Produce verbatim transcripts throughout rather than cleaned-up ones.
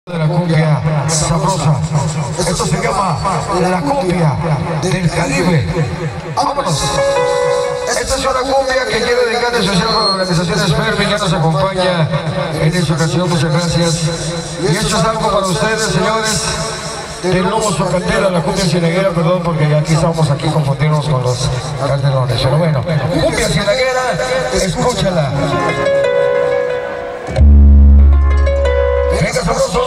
De la cumbia sabrosa. Esto se llama la cumbia del Caribe. ¡Vámonos! Esta es una cumbia que quiero dedicar en especial a la organización Sperming, que nos acompaña en esta ocasión. Muchas gracias. Y esto es algo para ustedes, señores, del Lobo Socandela, la cumbia cienaguera, perdón, porque aquí estamos aquí confundirnos con los cartelones. Pero bueno, cumbia cienaguera, escúchala. Venga, sabroso.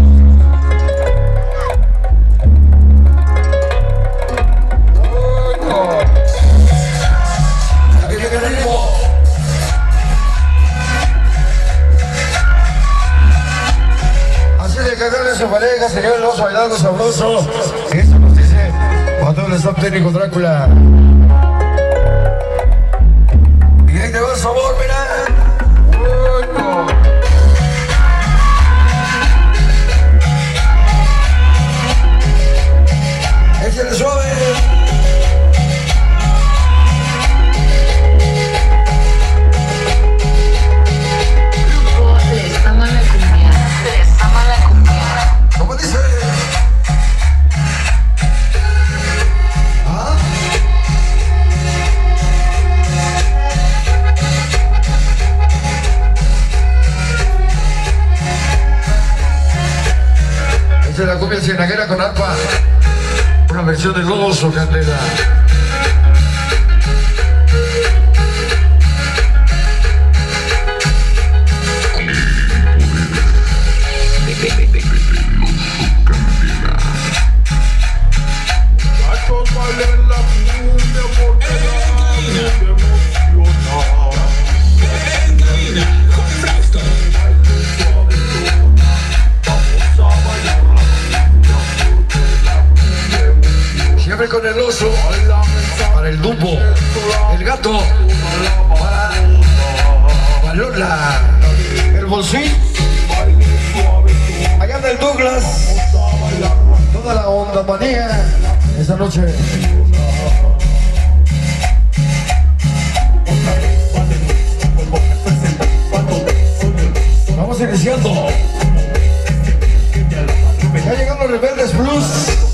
Cagarle a su pareja, señor, vamos bailando sabroso. Eso nos dice cuando el staff técnico Drácula. Y ahí te va el sabor, mira. Bueno. Échale suave. De la cumbia cienaguera con arpa, una versión de Lobo Socandela. Con el oso, para el dumbo, el gato, para, para Lola, el bolsín, allá anda el Douglas, toda la onda manía, esta noche. Vamos iniciando. Ya llegan los Rebeldes Plus.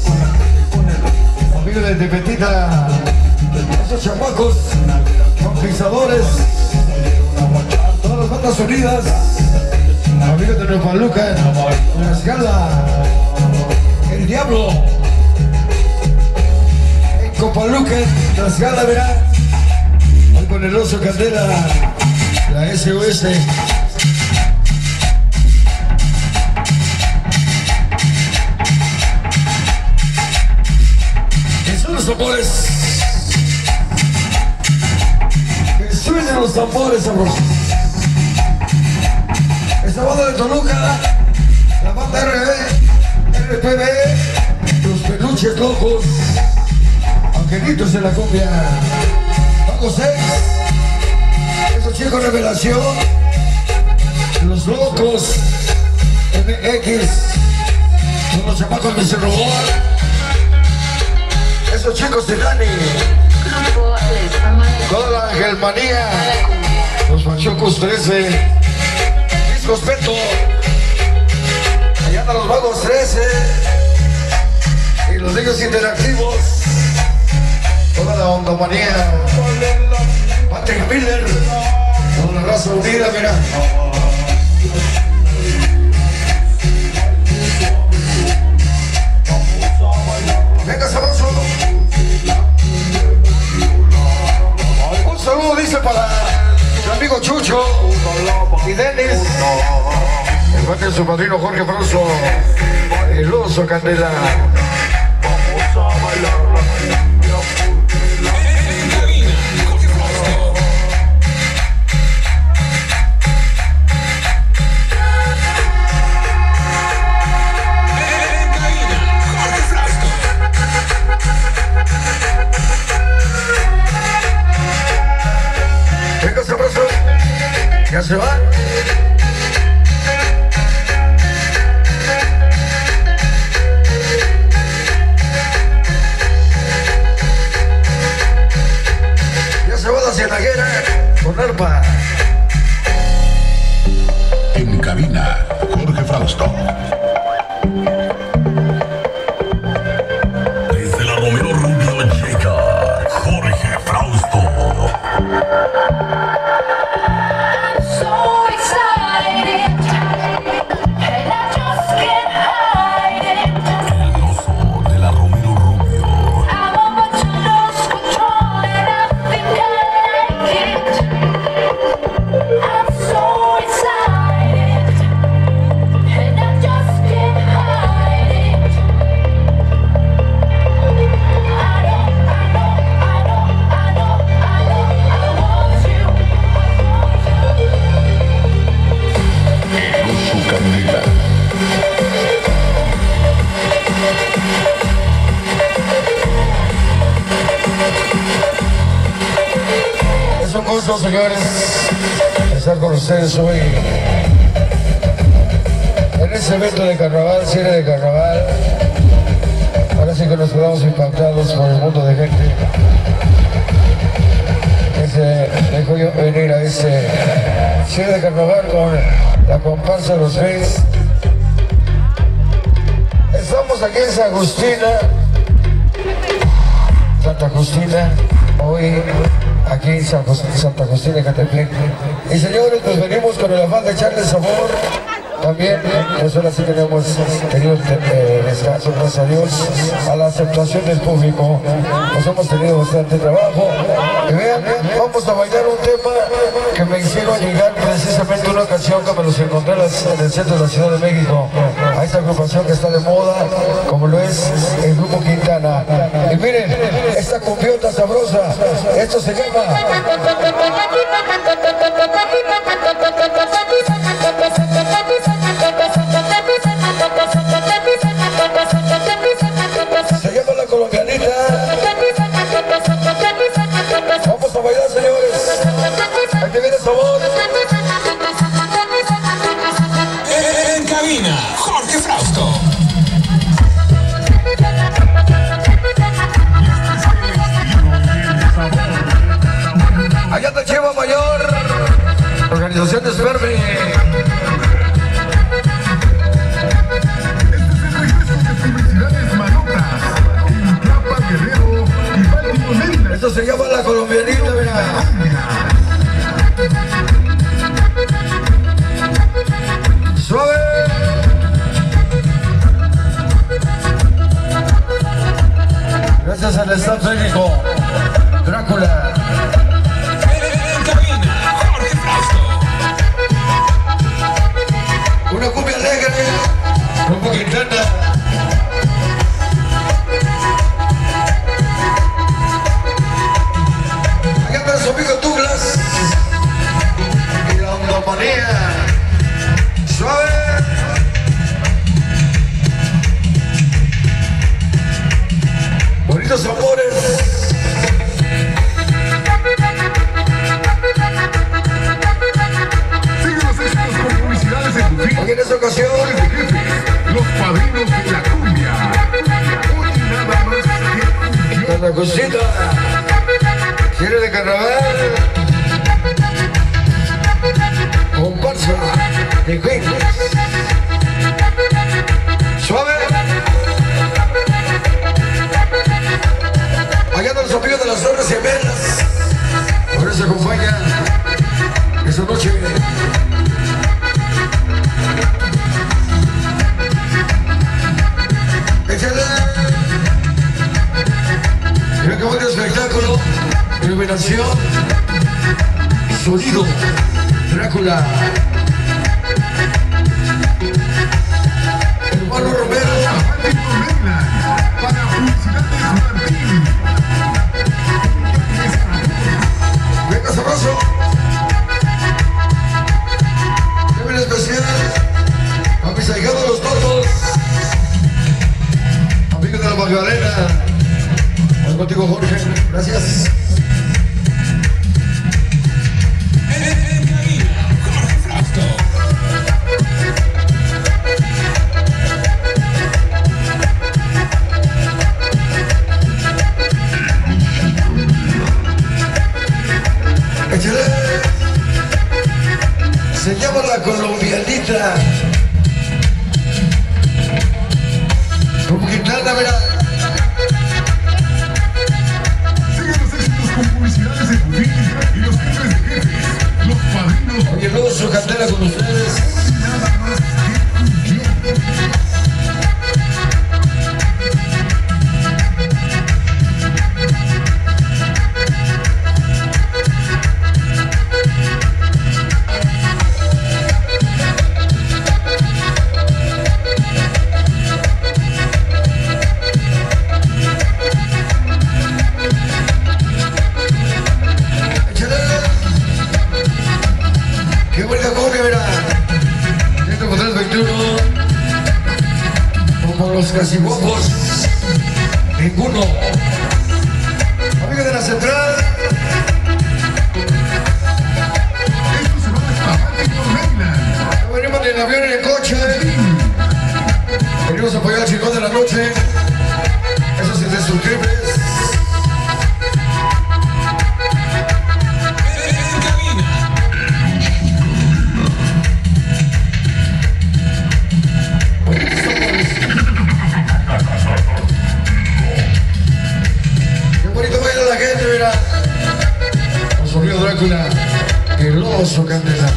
De, de Petita, esos chamacos, conquistadores, todas las bandas unidas, amigos de Nueva Luca, la escala, el diablo, en Copaluca, la escala, verá, hoy con el Oso Candela, la S O S. Los tambores, que suenen los tambores sabrosos. Esta banda de Toluca, la banda R B, R P B, los peluches locos, angelitos de la cumbia, Pago seis, esos chicos Revelación, los locos, M X, son los chamacos de mister Robot. Esos chicos de Dani, toda la Angelmanía, los Machucos trece, Discos Peto, allá andan los Vagos trece, y los niños interactivos, toda la onda manía, Patrick Miller, con la raza unida, mira. Venga, sabroso. Un saludo dice para su amigo Chucho y Denis, el parte de su padrino Jorge Fausto, el Oso Candela. Vamos a bailar. Venga, sabroso. Ya se va. Ya se va la cienaguera con arpa. En cabina, Jorge Fausto. gusto, señores, estar con ustedes hoy en este evento de carnaval, cierre de carnaval. Ahora sí que nos quedamos impactados por el mundo de gente que se dejó venir a este cierre de carnaval con la comparsa de los Reyes. Estamos aquí en San Agustina, Santa Justina, hoy aquí en San Santa Justina, Ecatepec. Y señores, pues venimos con el afán de echarle sabor. También, pues ahora sí tenemos tenido eh, descanso, gracias a Dios, a la aceptación del público. Pues hemos tenido bastante trabajo. Y vean, vamos a bailar un tema que me hicieron llegar precisamente una canción que me los encontré en el centro de la Ciudad de México. A esta agrupación que está de moda, como lo es el Grupo Quintana. Y miren, esta cumbiota sabrosa, esto se llama... Se llama La Colombianita. Vamos a bailar, señores. Aquí viene el sabor. En cabina, Jorge Frausto. Allá te lleva Mayor. Organización de Sperme. Esto se llama La Colombianita, mira. Suave. Gracias al staff técnico Drácula. En cabina, Jorge Frausto. Una cumbia alegre, Grupo Quintana. Su amigo Douglas y la ondomanía. Suave. Bonitos amores. Sigue los éxitos con publicidades en tu feed. Hoy en esta ocasión, Los Padrinos de la Cumbia. Hoy nada más que Santa Cosita, cierre de carnaval, comparsa de Queens. Suave. Allá de los amigos de las Torres Gemelas. Por eso acompaña esta noche. Échale. Mira qué buen espectáculo. Iluminación, sonido, Drácula, hermano Romero, para publicidades Martín. venga sabroso, qué bien especial, a mis ahijados los totos, amigos de la Magdalena, voy contigo Jorge, gracias. Se llama La Colombianita. Como Quintana, verá. Sigue los éxitos con publicidades en tu feed y los jefes de jefes. Los Padrinos. Oye, luego su cantera con ustedes. Nada más que cumbia. Los casi guapos, ninguno. Amiga de la central, Venimos en el avión, en el coche. Venimos a apoyar al Chingón de la Noche. Esos indestructibles. Qué bonito baila la gente, mira. Con su río Drácula, el oso Candela.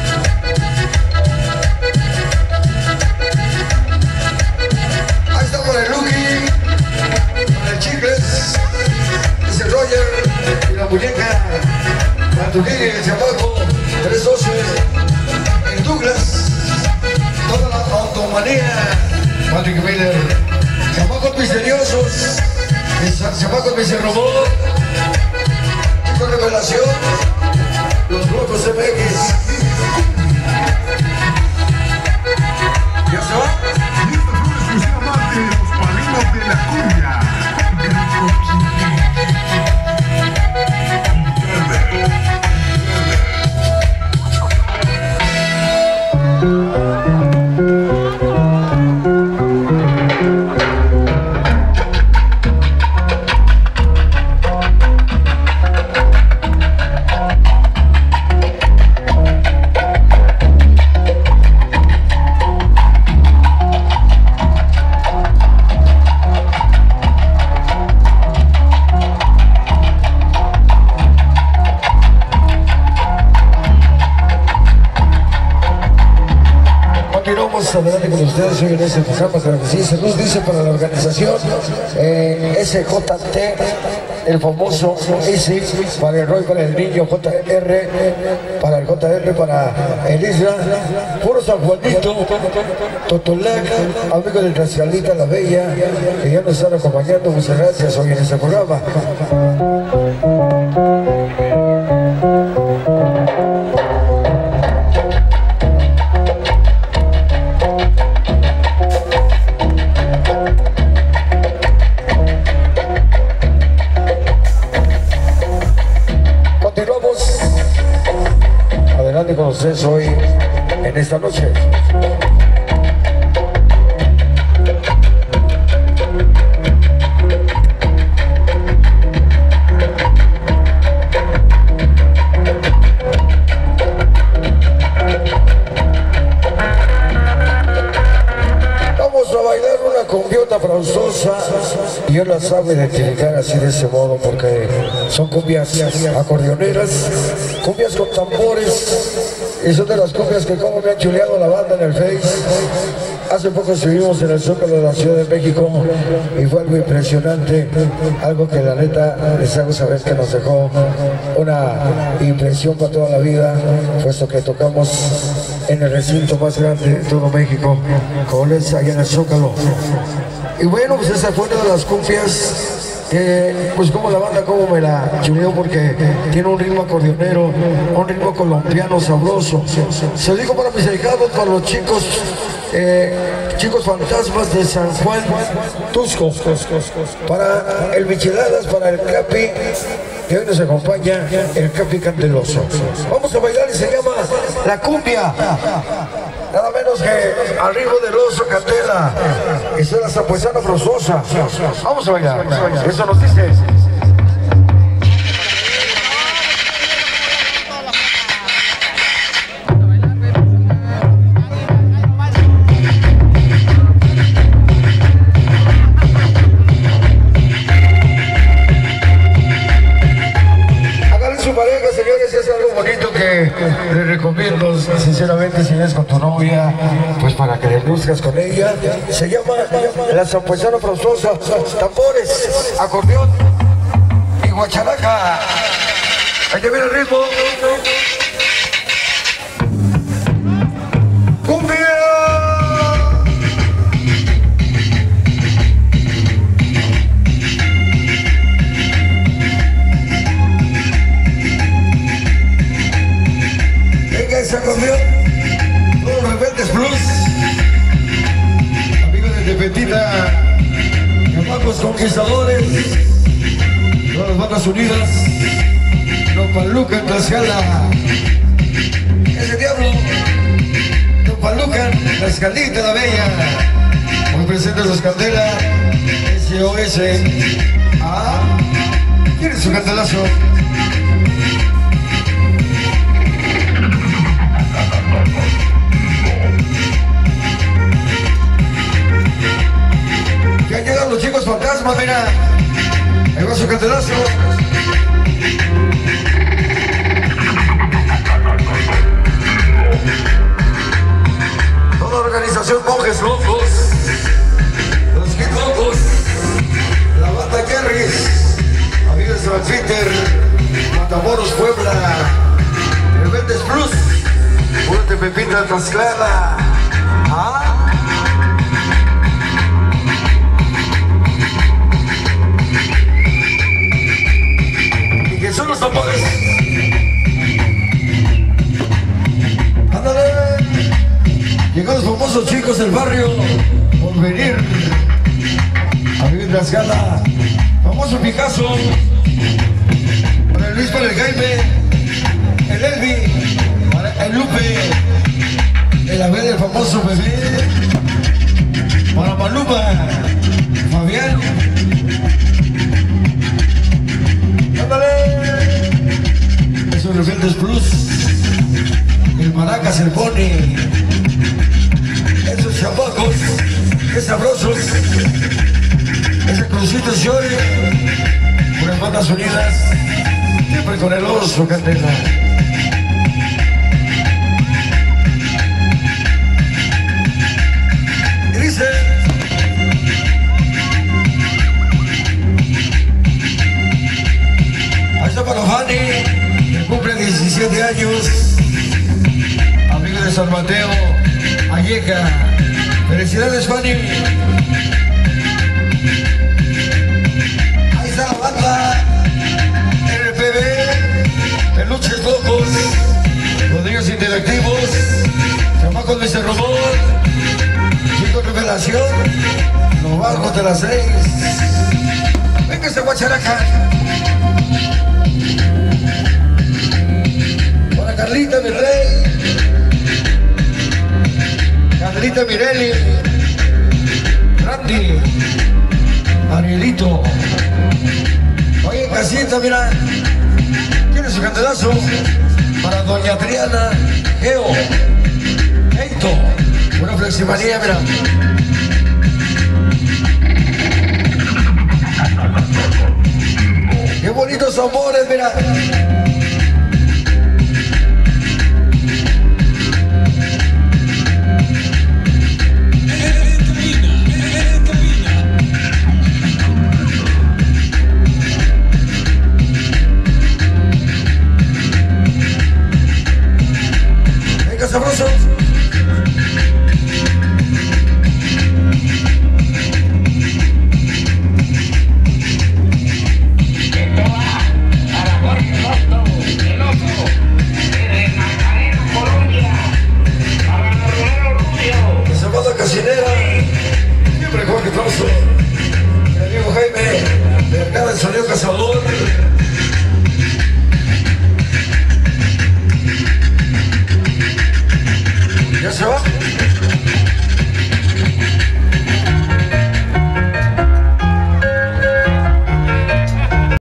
Muñeca, Matuquini, el Chamaco, tres doce, el Douglas, toda la automanía, Patrick Miller, Chamacos Misteriosos, Chamacos Miserrobot, Chicos Revelación, los Locos M X. ¿Ya se va? Y esta fue una exclusiva más de los padrinos de la cumbia. Adelante con ustedes, soy en ese programa, claro que sí. Se nos dice para la organización eh, S J T, el famoso S, para el Roy, para el niño J R, para el J R, para el Isla, puro San Juanito, Totolac, amigo de Tracialita la Bella, que ya nos están acompañando. Muchas gracias hoy en este programa. Con ustedes hoy en esta noche. Vamos a bailar una cumbiota fraustosa y él la sabe identificar así de ese modo porque son cumbias acordeoneras, cumbias con tambores. Y son de las cumbias que como me han chuleado la banda en el Face. Hace poco estuvimos en el Zócalo de la Ciudad de México y fue algo impresionante, algo que la neta les hago saber que nos dejó una impresión para toda la vida, puesto que tocamos en el recinto más grande de todo México, como es allá en el Zócalo. Y bueno, pues esa fue una de las cumbias que, pues como la banda como me la chuleó, porque tiene un ritmo acordeonero, un ritmo colombiano sabroso. Se lo digo para mis ahijados, para los chicos, eh, chicos fantasmas de San Juan Tusco, para el Micheladas, para el Capi, que hoy nos acompaña, el Capi Candeloso. Vamos a bailar y se llama La Cumbia. Nada menos que al ritmo del oso Candela. Esa es la zapuesana frozosa. Vamos a bailar. Eso nos dice. Pareja, señores, es algo bonito que les recomiendo sinceramente, si eres con tu novia, pues para que le luzcas con ella. Se llama la zapuesana frozosa, tambores, acordeón y guacharaca. Ahí te viene el ritmo. ¡Cumbia! Se cambió todos Rebeldes Plus, amigos de Tepetita, Chamacos Conquistadores, todas las bandas unidas, Nopaluca, Tlaxcala, ese diablo. Palucan, la Escaldita, la Bella. Muy presente su Escandela. S O S. Ah, ¿quiere su candelazo? Ya llegan los chicos fantasmas, mira. Ahí va su candelazo. Toda la organización Monjes Locos, los Kid Locos, la banda Kerris, amigos de Twitter, Matamoros Puebla, Rebeldes Plus, Fuerte Pepita Tlaxcala. ¿Ah? Y que son los tambores. Ándale. Llegaron los famosos chicos del barrio por venir a vivir Tlaxcala. Famoso Picasso, para el Luis, para el Jaime, el Elvi, para el Lupe, el Abel, el famoso bebé, para Maluma, Fabián. ¡Ándale! Esos Rebeldes Plus, el Maracas, el Pony. Esos chamacos, qué sabrosos. Ese Crucito Llore, por las bandas unidas, siempre con el oso Candela. Y dice: ahí está para Fanny, que cumple diecisiete años, amigo de San Mateo, Alleca. Felicidades, Fanny. Ahí está la banda R P B, Peluches Locos, los niños interactivos, chamacos de ese robot, chicos revelación, los bajos de las seis. Venga ese guacharaca. Para Carlita, mi rey. Carlita Mirelli, Randy, Arielito. Oye, casita, mira. ¿Quiere su candelazo? Para doña Triana, Geo, Eito. Una fleximanía, mira.